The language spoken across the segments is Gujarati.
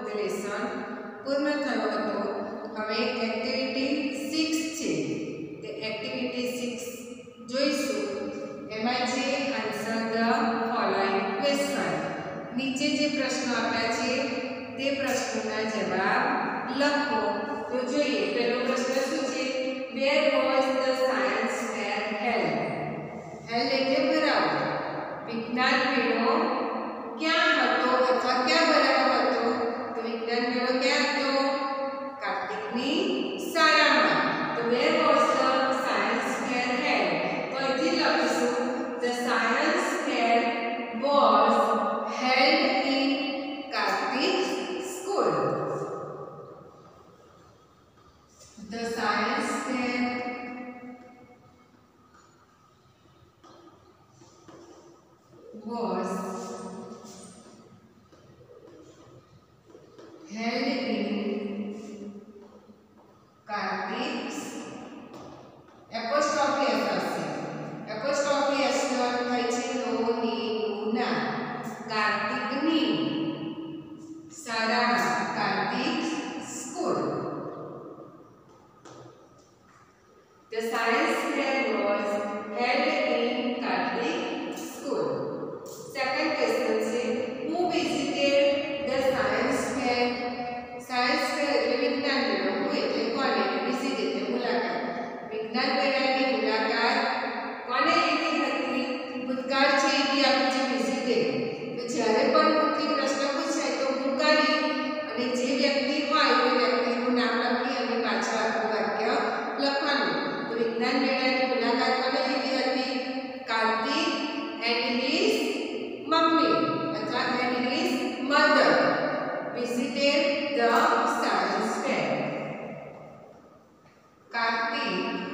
તે લેસન પૂર્ણ થયો હતો। હવે એક્ટિવિટી 6 છે, તે એક્ટિવિટી 6 જોઈશું। એમાં છે આન્સર ધ ફોલોઈંગ ક્વેશ્ચન। નીચે જે પ્રશ્નો આપ્યા છે તે પ્રશ્નોના જવાબ લખો। તો જોઈએ, પહેલો પ્રશ્ન શું છે? Where was the science fair held? Held એટલે ભરાવો। વિજ્ઞાન મેળો ક્યાં હતો અથવા ક્યાં ભરાયો હતો? તો વિજ્ઞાન મેળો ક્યાં હતો? કાર્તિકની શાળામાં। તો where was the science fair held? તો અહીંથી લખીશું the science fair was held in Kartik school. The science fair was held in Kartik's apostrophe S નો અર્થ થાય છે નો ની ના કાર્તિકની શાળામાં, Kartik school. The science fair was held in Kartik school. Second question છે who visited the science fair? Science fair એટલે વિજ્ઞાન મેળો। who એટલે કોને? visit એટલે મુલાકાત। વિજ્ઞાન મેળાની મુલાકાત કોને લીધી હતી? ભૂતકાળ છે એ આપણે જે visited। જ્યારે પણ કોઈ પ્રશ્ન પૂછાય તો ભૂતકાળી અને જે વ્યક્તિ હોય તે વ્યક્તિનું નામ લખી અને પાછળ આખું વાક્ય લખવાનું। તો વિજ્ઞાન મેળાની મુલાકાત કોને લીધી હતી? કાર્તિક એન્ડ હિઝ મમ્મી અથવા and his mother visited the science fair. Kartik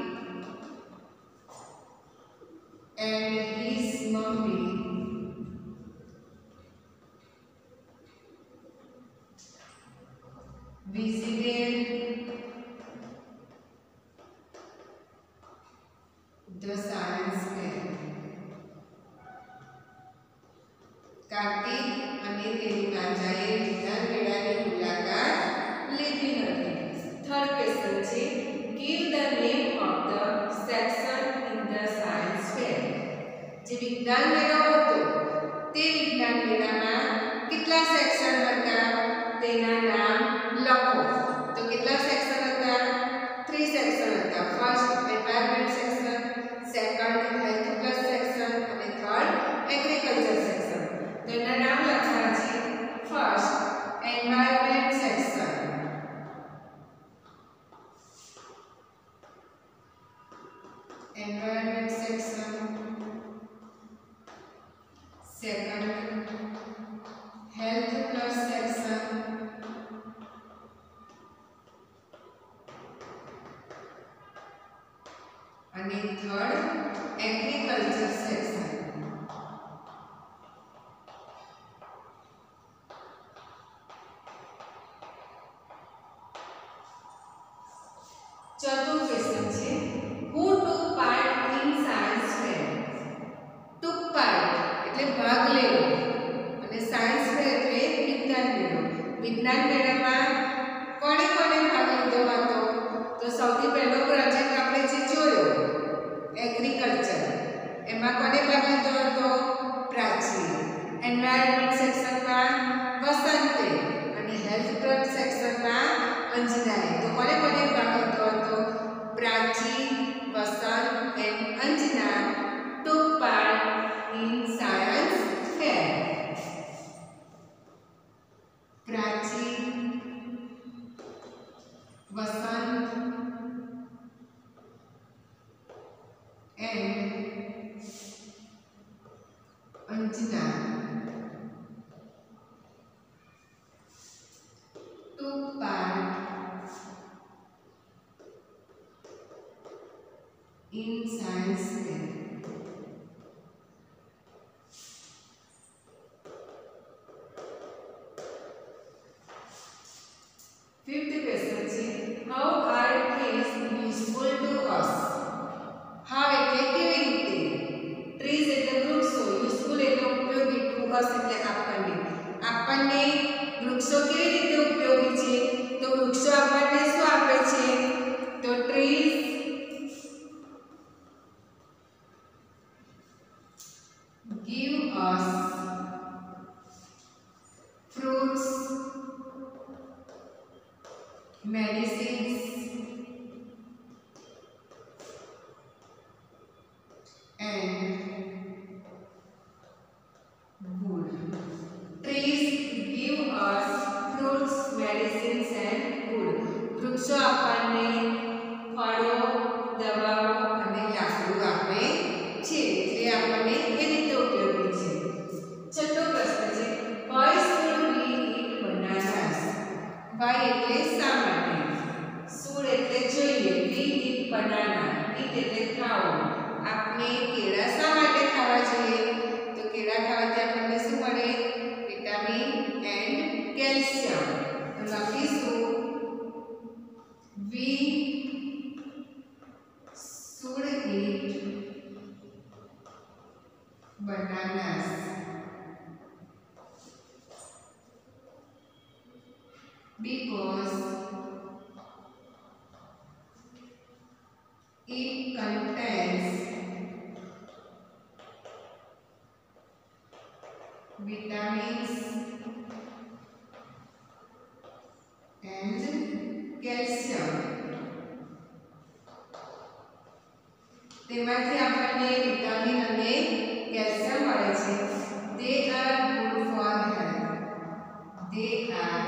and his mummy visited the science fair. Kartik અને તેની માતાએ વિજ્ઞાન મેળાની મુલાકાત લીધી હતી। થર્ડ ક્વેશ્ચન છે give the name of the section in the science fair. જે વિજ્ઞાન મેળો હતો તે વિજ્ઞાન મેળામાં કેટલા સેક્શન હતા તેના નામ લખો। તો કેટલા સેક્શન હતા? 3 સેક્શન હતા। First environment section, second health plus section અને થર્ડ એગ્રીકલ્ચર સેક્શન। તો એના નામ લખવાના છે। First environment section, environment section, second health plus section અને થર્ડ એગ્રીકલ્ચર સેક્શન। ચોથો ક્વેશ્ચન છે who took part in science fair? took part એટલે ભાગ લેવો અને સાયન્સ ફેર એટલે વિજ્ઞાન મેળો। વિજ્ઞાન મેળામાં કોણે કોણે ભાગ લીધો હતો? તો સૌથી પહેલો પ્રોજેક્ટ આપણે જે જોયો એગ્રીકલ્ચર, એમાં કોને ભાગ લીધો હતો? પ્રાચી। એન્વાયરમેન્ટ સેક્શનમાં વસંતે અને હેલ્થ પ્લસ સેક્શનમાં અંજનાએ। તો કોને કોને ભાગ લીધો હતો? Prachi, Vasant and Anjana took part in science fair. Prachi, Vasant and Anjana took part in science fair. Fifth question છે how are trees useful to us? how એટલે કેવી રીતે? trees એટલે વૃક્ષો, useful એટલે ઉપયોગી, to us એટલે આપણને વૃક્ષો કેવી રીતે ઉપયોગી છે તો વૃક્ષો આપણને શું આપે છે તો trees give us fruits, medicines and wood. Trees give us fruits, medicines and wood. વૃક્ષો આપણને ફળો, દવાઓ અને લાકડું આપે છે. એટલે આપણને એ રીતે ઉપયોગી છે. છઠ્ઠો પ્રશ્ન છે why should we eat bananas? why એટલે શા માટે, should એટલે જોઈએ, we eat banana, eat એટલે ખાવું. આપણે કેળા શા માટે ખાવા જોઈએ તો કેળા ખાવાથી આપણને શું મળે વિટામિન એન્ડ કેલ્શિયમ. તો લખીશું we should eat bananas because it contains vitamins and calcium. તેમાંથી આપણને વિટામિન અને કેલ્શિયમ મળે છે. They are good for health. They are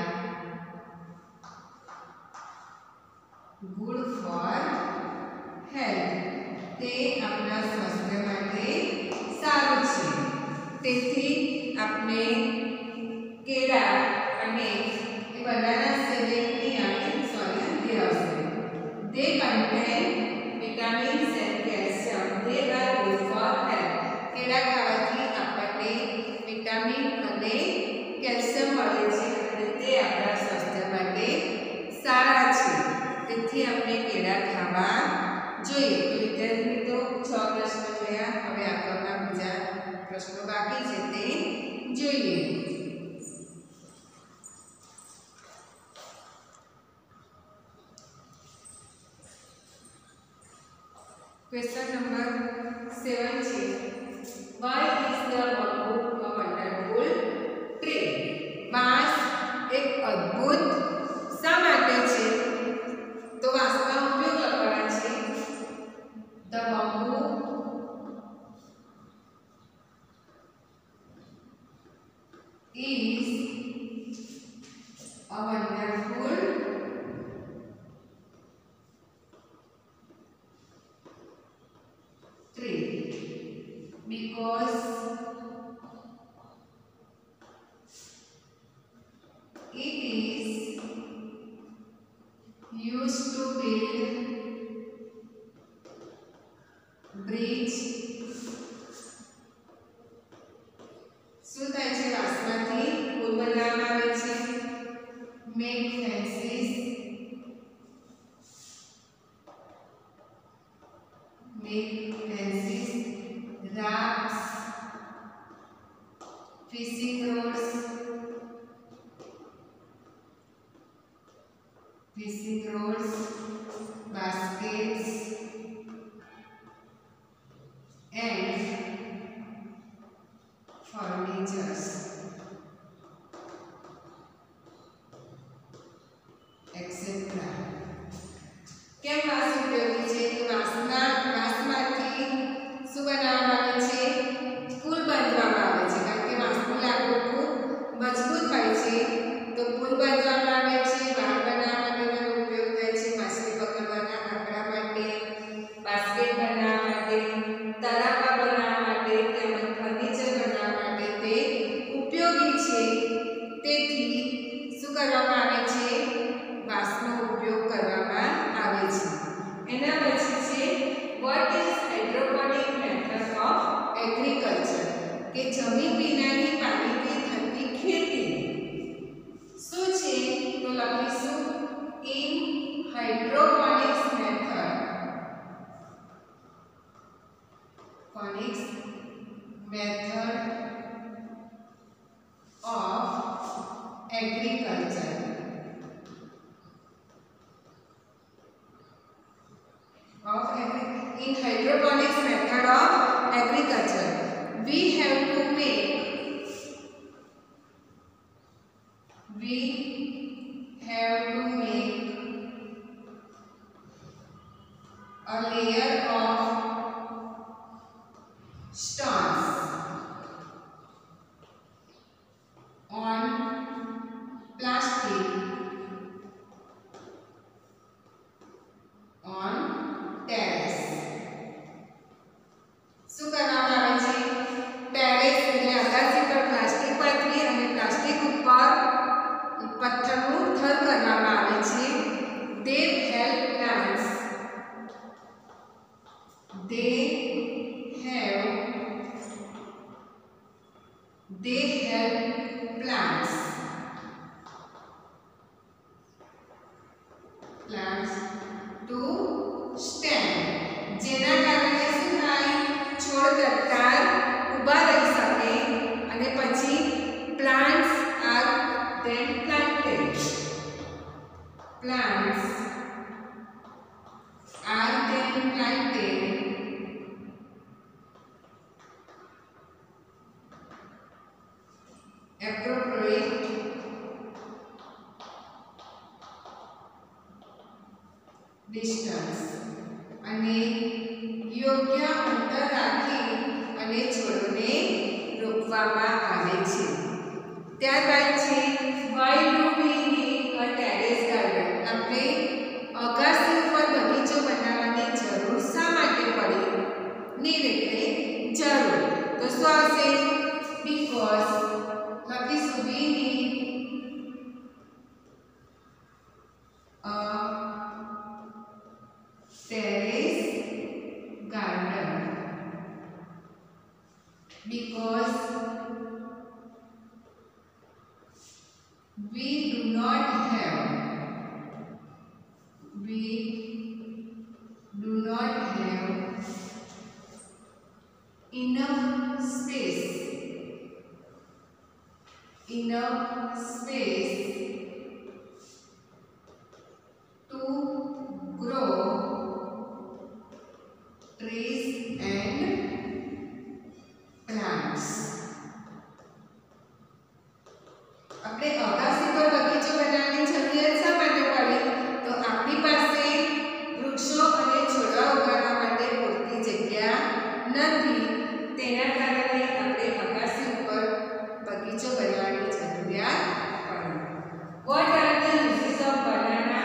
good for health. તે આપણા સ્વાસ્થ્ય માટે સારું છે. તેથી આપણે કેળા અને એ બનાના સિવાયની આપણે સોરી તે આવશે. They contain vitamins and calcium. They are good for health. કેળા ખાવાથી આપણને વિટામિન અને કેલ્શિયમ મળે છે અને તે આપણા સ્વાસ્થ્ય માટે સારા છે. તેથી આપણે કેળા ખાવા જોઈએ. તો વિદ્યાર્થી મિત્રો 6 પ્રશ્નો જોયા. હવે આગળના બીજા પ્રશ્નો બાકી છે તે જોઈએ. Question number 7 છે why is the bamboo a wonderful tree? બાંસ એક અદ્ભુત શા માટે છે તો વાંસનો ઉપયોગ લખવાના છે. the bamboo is a wonderful tree because it is used to build bridge. શું થાય છે વાંસમાંથી પુલ બનાવવામાં આવે છે. make fences, rafts, fishing rods, baskets and furnitures etc. કેમ વાંસ ઉપયોગી છે તો વાંસમાંથી શું બનાવવામાં આવે છે પુલ બાંધવામાં આવે છે. કારણ કે વાંસનું લાકડું ખૂબ મજબૂત હોય છે તો પુલ બાંધવામાં આવે છે. વાડ બનાવવા માટેનો ઉપયોગ થાય છે. માછલી પકડવાના આંકડા માટે, બાસ્કેટ બનાવવા માટે, તરાપા બનાવવા માટે તેમજ ફર્નિચર બનાવવા માટે તે ઉપયોગી છે. તેથી શું કરવામાં આવે છે વાંસનો ઉપયોગ કરવામાં આવે છે. એના પછી છે what is hydroponic method of agriculture? કે જમીન વિનાની પાણીથી થતી ખેતી શું છે તો લખીશું in hydroponics method of agriculture stones on plastic on terrace. શું કરવામાં આવે છે? ટેરેસ એટલે અગાસી પર પ્લાસ્ટિક પાથરી અને પ્લાસ્ટિક ઉપર પથ્થરનું થર કરવામાં આવે છે. They help plants. They help plants to stand. જેના કારણે શું થાય? છોડ તત્કાળ ઊભા રહી શકે અને પછી plants are then planted. Plants are then planted appropriate distance અને યોગ્ય અંતર રાખી અને છોડને રોપવામાં આવે છે. ત્યારબાદ છે why do we need a terrace garden? આપણે અગાસી ઉપર બગીચો બનાવવાની જરૂર શા માટે પડી? need એટલે જરૂર. તો શું આવશે? because લખીશું we need a terrace garden because we do not have enough space to grow trees and plants. આપણે અગાસી પર બગીચો બનાવવાની જરૂરિયાત શા માટે પડી? તો આપણી પાસે વૃક્ષો અને છોડવા ઉગાડવા માટે પૂરતી જગ્યા નથી. તેના કારણે આપણે અગાસી ઉપર બગીચો બનાવવાની જરૂરિયાત પડી. What are the uses of banana?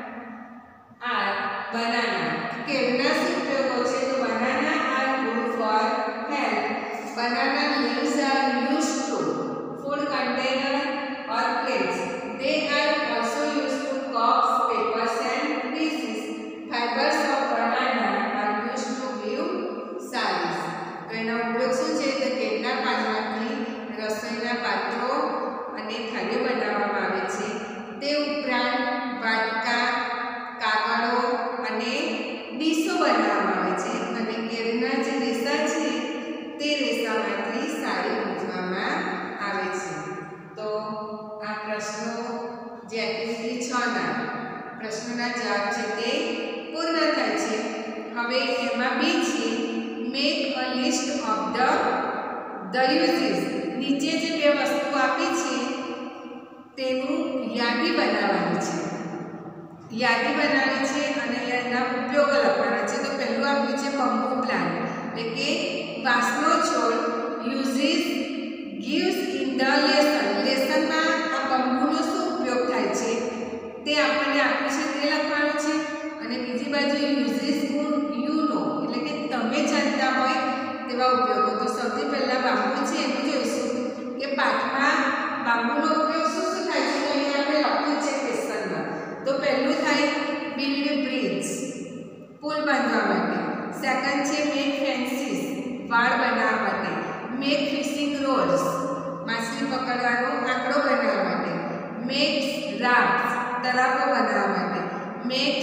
કેળના શું ઉપયોગો છે? તો banana are good for health. Banana leaves are used to food container or plates. They are also used to cups, papers and pieces. Fibers of banana are used to weave sarees. તો એનો ઉપયોગ શું છે? તો કેળના પાનમાંથી રસોઈના પાત્રો અને થાળીઓ બનાવવામાં આવે છે. તે ઉપરાંત વાટકા, કાગળો અને ડીશો બનાવવામાં આવે છે અને કેળના જે રેસા છે તે રેસામાંથી સાડી ગૂંથવામાં આવે છે. તો આ પ્રશ્નો જે એક્ટિવિટી 6 ના પ્રશ્નોના જવાબ છે તે પૂર્ણ થાય છે. હવે એમાં બી છે make a list of the uses. નીચે જે બે વસ્તુ આપી છે તેનું યાદી બનાવવાની છે. યાદી બનાવી છે અને એના ઉપયોગો લખવાના છે. તો પહેલું આપ્યું છે બંબુ પ્લાન્ટ એટલે કે વાંસનો છોડ. Uses gives in the lesson. લેસનમાં આ બંબુનો શું ઉપયોગ થાય છે તે આપણને આપ્યું છે તે લખવાનું છે. અને બીજી બાજુ યુઝીસ યુ નો એટલે કે તમે જાણતા હોય તેવા ઉપયોગો. તો સૌથી પહેલા બાંબુ છે એનું જોઈશું કે પાઠમાં બાંબુનો ઉપયોગ શું શું થાય છે. તો અહીંયા આપણે લખ્યું છે ક્વેશ્ચનમાં. તો પહેલું થાય બિલ્ડ બ્રિજ, પુલ બાંધવા માટે. સેકન્ડ છે મેક ફેન્સીસ, વાડ બનાવવા માટે. મેક ફિશિંગ રોડ્સ, માછલી પકડવાનો આંકડો બનાવવા માટે. મેક રાફ્ટ્સ, તરાપો બનાવવા માટે. મેક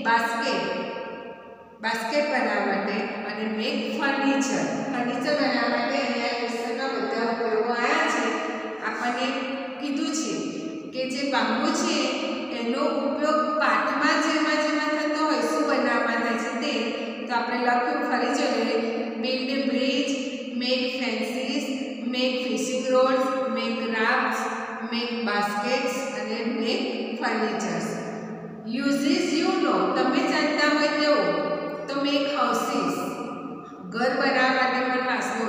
બાસ્કેટ બનાવવા માટે. અને મેક ફર્નિચર બનાવવા માટે. અહીંયા ક્વેશ્ચનમાં બધા ઉપયોગો આવ્યા છે. આપણને કીધું છે કે જે બાંબુ છે એનો ઉપયોગ પાઠમાં જેમાં થતો હોય શું બનાવવા થાય છે તે. તો આપણે લખ્યું ફરી જોઈએ build bridge, make fences, make fishing rods, make rafts, make baskets અને make furnitures. Uses you know તમે જાણતા હોય તેવો. તો મેક હાઉસીસ, ઘર બનાવવા માટે પણ વાંસનો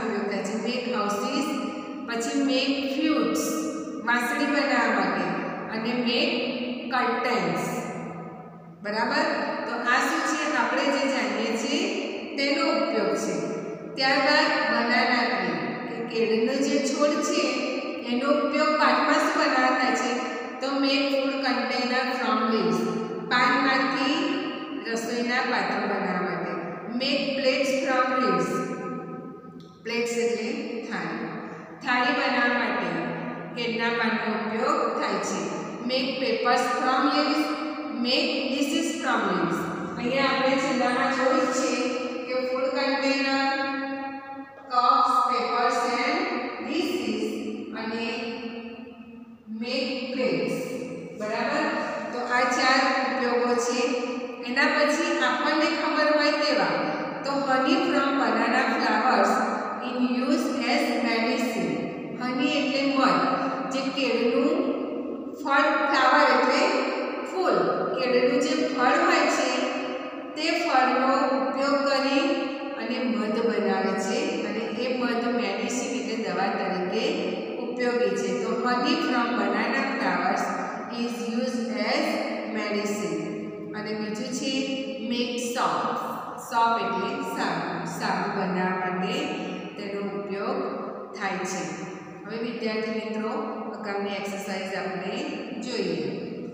પછી મેક ફ્રૂટ્સ વાસળી બનાવવા માટે અને મેક કર્ટન્સ. બરાબર. તો આ શું છે? આપણે જે જાણીએ છીએ તેનો ઉપયોગ છે. ત્યારબાદ બનાના ટ્રી કે કેળનો જે છોડ છે એનો ઉપયોગ પાકમાં શું બનાવવા થાય છે? તો make food container from leaves, પાનમાંથી રસોઈના પાત્રો બનાવવા માટે. Make plates from leaves, plates એટલે થાળી, થાળી બનાવવા માટે કેળના પાનનો ઉપયોગ થાય છે. Make papers from leaves, make dishes from leaves. અહીંયા આપણે છેલ્લામાં જોયું છે કે food container, cups, papers and dishes અને મેક પ્લેટ્સ. બરાબર. તો આ 4 ઉપયોગો છે. એના પછી આપણને ખબર હોય તેવા તો honey from banana flowers in use as medicine. Honey એટલે મધ, જે કેળનું ફળ, ફ્લાવર એટલે ફૂલ, કેળનું જે ફળ હોય છે તે ફળનો ઉપયોગ કરી અને મધ બનાવે છે અને એ મધ મેડિસિન એટલે દવા તરીકે ઉપયોગી છે. તો honey from banana flowers is use as medicine. અને બીજું છે મેક સોપ. સોપ એટલે સાબુ, સાબુ બનાવવા માટે તેનો ઉપયોગ થાય છે. હવે વિદ્યાર્થી મિત્રો, આગામી એક્સરસાઇઝ આપણે જોઈએ.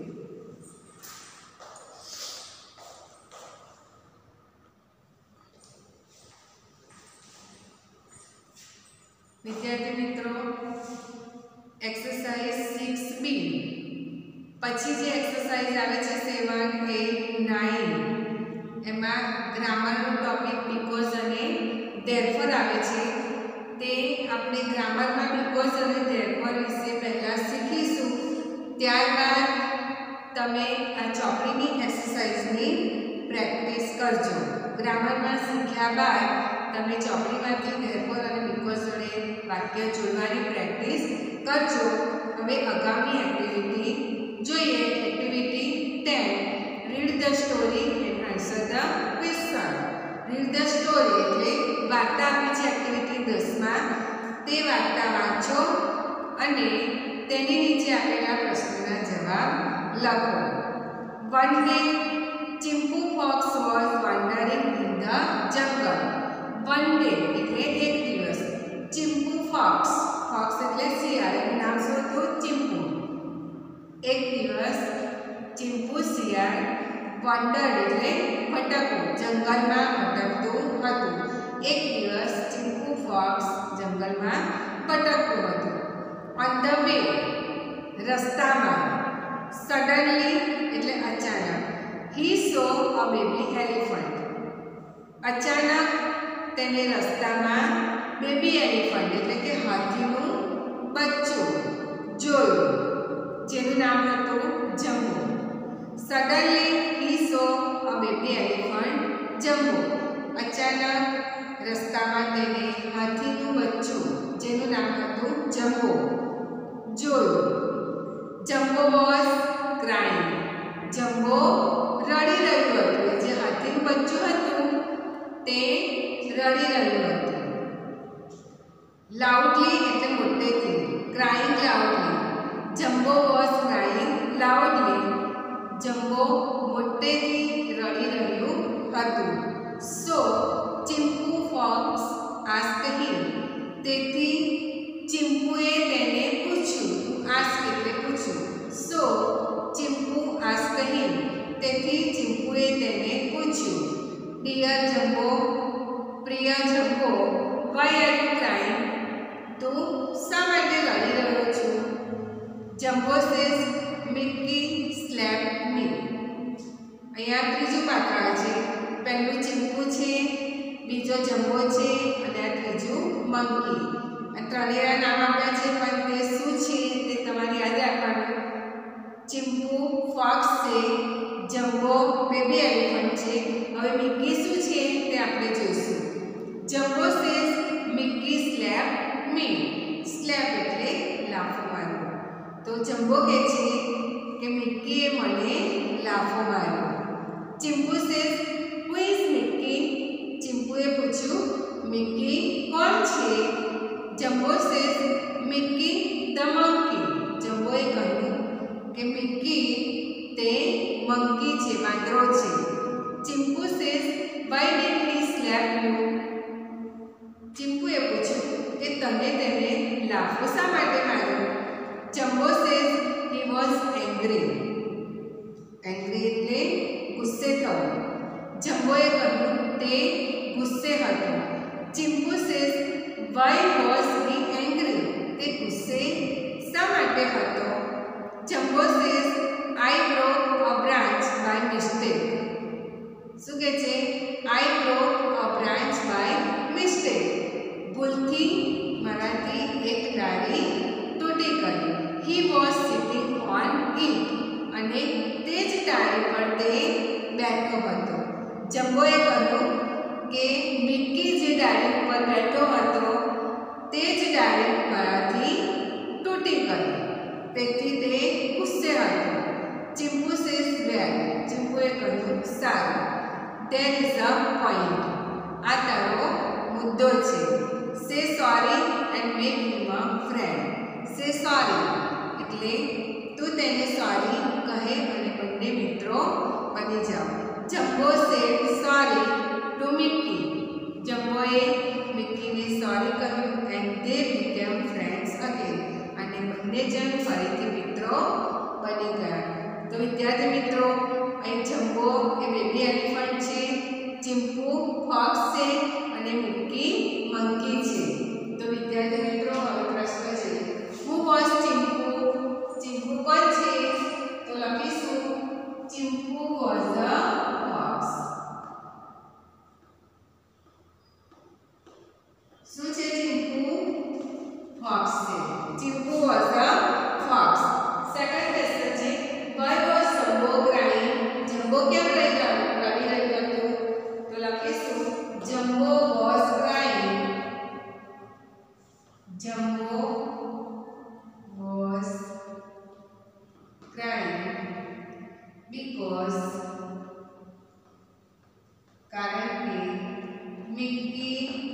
વિદ્યાર્થી મિત્રો, એક્સરસાઇઝ 6B પછી જે એક્સરસાઇઝ આવે છે 7, 8, 9 એમાં ગ્રામરનો ટોપિક બીકોઝ અને ધેરફોર આવે છે. તે આપણે ગ્રામરમાં બીકોઝ અને ધેરફોર વિશે પહેલા શીખીશું. ત્યારબાદ તમે આ ચોપડીની એક્સરસાઇઝની પ્રેક્ટિસ કરજો. ગ્રામરમાં શીખ્યા બાદ તમે ચોપડીમાંથી ધેરફોર અને બીકોઝ વડે વાક્ય જોડવાની પ્રેક્ટિસ કરજો. હવે આગામી એક્ટિવિટી જોઈએ. Activity 10, read the story and answer the question. Read the story એટલે વાર્તા આપી છે એક્ટિવિટી 10માં, તે વાર્તા વાંચો અને તેની નીચે આપેલા પ્રશ્નોના જવાબ લખો. One day Chimpu fox was wandering in the jungle. One day એટલે એક દિવસ. ચિમ્પુ ફોક્સ, ફોક્સ એટલે શિયાળ, એનું નામ શું હતું? ચિમ્પુ. એક દિવસ ચિમ્પુ શિયાળ વન્ડર એટલે ભટકવું, જંગલમાં ભટકતું હતું. એક દિવસ ચિમ્પુ ફોક્સ જંગલમાં ભટકતું હતું. ઓન ધ વે રસ્તામાં. સડનલી એટલે અચાનક. He saw a baby elephant. અચાનક તેને રસ્તામાં બેબી એલિફન્ટ એટલે કે હાથીનું બચ્ચું જોયું, જેનું નામ હતું Jumbo. Suddenly he saw a baby elephant Jumbo. અચાનક રસ્તામાં તેને હાથીનું બચ્ચું, જેનું નામ હતું જમ્બો, જોયું. Jumbo was crying. જમ્બો રડી રહ્યું હતું. જે હાથીનું બચ્ચું હતું તે રડી રહ્યું હતું. લાઉડલી એટલે મોટેથી. Crying loudly. Jumbo was crying loudly. Jumbo મોટેથી રડી રહ્યું હતું. So Chimpu fox asked him. તેથી ચિમ્પુએ તેને પૂછ્યું. આસ્ક એટલે પૂછ્યું. So Chimpu asked him. તેથી ચિમ્પુએ તેને પૂછ્યું. ડિયર જમ્બો, પ્રિય Jumbo, why are you crying? તું શા માટે રડી રહ્યો છું? Jumbo says Mickey slapped me. અહીંયા ત્રીજું પાત્ર આવે છે. પહેલું ચિમ્પુ છે, બીજો જમ્બો છે અને આ ત્રીજું મંકી. આ ત્રણેયના નામ આપ્યા છે, પણ તે શું છે તે તમારે યાદ રાખવાનું. ચિમ્પુ ફોક્સ છે, જમ્બો બેબી એલિફન્ટ છે. હવે મિકી શું છે તે આપણે જોઈશું. Jumbo says Mickey slapped me. Slap એટલે લાફો મારવો. તો જમ્બો કહે છે કે મિકીએ મને લાફો માર્યો. Chimpu says who is Mickey? ચિમ્પુએ પૂછ્યું મિકી કોણ છે? જમ્બો સેઝ મિકી તમે તેને લાફો શા માટે માર્યો? Jumbo says he was angry. Angry એટલે ગુસ્સે થવું. જમ્બોએ કહ્યું તે ગુસ્સે હતો. Chimpu says why was he angry? તે ગુસ્સે શા માટે હતો? Jumbo says I broke a branch by mistake. શું કહે છે? I broke a branch by mistake. ભૂલથી મારાથી એક ડાળી તૂટી ગઈ. He was sitting on it. અને તે જ ડાળી પર તે બેઠો હતો. જમ્બોએ કહ્યું કે મિક્કી જે ડાળી ઉપર બેઠો હતો તે જ ડાળી મારાથી તૂટી ગઈ. તેથી તે ગુસ્સે હતો. ચિમ્પુ સેઝ વેલ. ચિમ્પુએ કહ્યું સારું. There is a point. આ તારો મુદ્દો છે. Say sorry and make him a friend. Say sorry એટલે તું તેને સોરી કહે અને બંને મિત્રો બની જાઓ. Jumbo said sorry to Mickey. જમ્બોએ મિક્કીને સોરી કહ્યું and they became friends again. અને બંને જણ ફરીથી મિત્રો બની ગયા. તો વિદ્યાર્થી મિત્રો, અહીં જમ્બો એ બેબી એલિફન્ટ છે, ચિમ્પુ ફોક્સ છે અને મિક્કી મંકી છે. તો વિદ્યાર્થી મિત્રો, હવે પ્રશ્ન છે, હુ વોઝ ચિમ્પુ? ચિમ્પુ કોણ છે? તો લખીશું ચિમ્પુ વોઝ અ ફોક્સ. શું છે ચિમ્પુ? ફોક્સ છે. Chimpu was a fox. Second question છે, why was Jumbo crying? Jumbo કેમ રડી રહ્યું હતું? તો લખીશું Jumbo was crying. Jumbo was crying because કારણ કે મિક્કી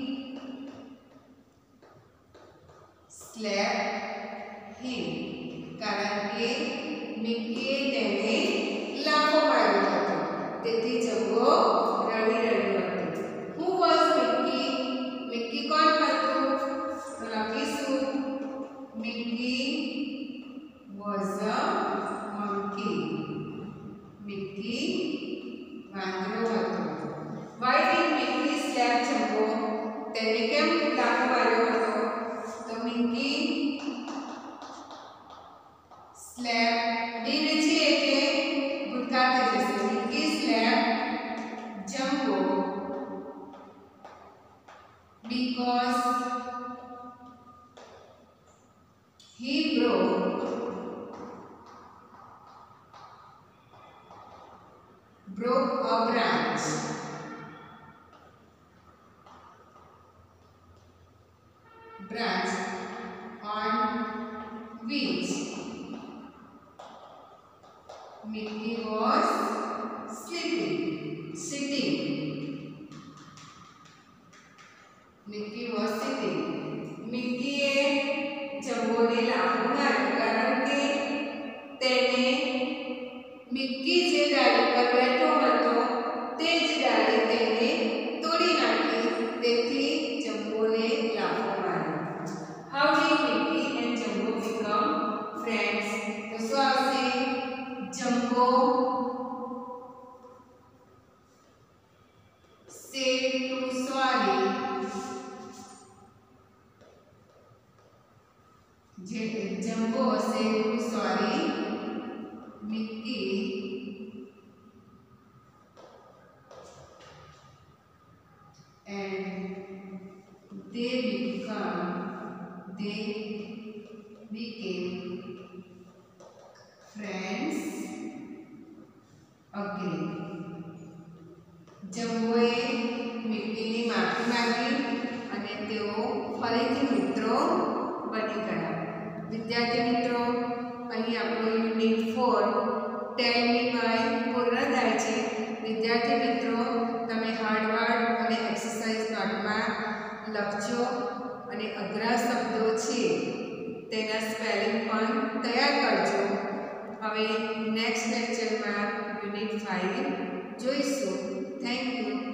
slapped him. કારણ કે મિક્કીએ તેને લાફો માર્યો હતો. તેથી જમ્બો રડી રહ્યું હતું. Who was મિક્કી? મિક્કી કોણ હતું? તો લખીશું મિક્કી was a monkey. મિક્કી વાંદરો હતો. Why did Mickey slap Jumbo? તેને કેમ લાફો માર્યો હતો? તો મિક્કી slap did છે એટલે ભૂતકાળ થઈ જશે. Mickey slap Jumbo because he broke a branch. On which Mickey was sitting. Mickey was sitting. મિક્કીએ જમ્બોને લાફો માર્યો કારણ કે તેને મિક્કી જે ડાળી પર બેઠો હતો તે જ ડાળી તેને તોડી નાખી. તેથી જમ્બોને લાફો માર્યો. How did Mickey and Jumbo become friends? તો શું આવશે? Jumbo said to sorry. Jumbo said to sorry Mickey and they became friends again. જમ્બોએ મિક્કીની માફી માંગી અને તેઓ ફરીથી મિત્રો બની ગયા. વિદ્યાર્થી મિત્રો, અહીં આપણું યુનિટ 4 ટેલ મી વાય પૂર્ણ થાય છે. વિદ્યાર્થી મિત્રો, તમે હાર્ડવર્ડ અને એક્સરસાઇઝ નોટમાં લખજો અને અઘરા શબ્દો છે તેના સ્પેલિંગ પણ તૈયાર કરજો. હવે નેક્સ્ટ લેક્ચરમાં યુનિટ 5 જોઈશું. Thank you.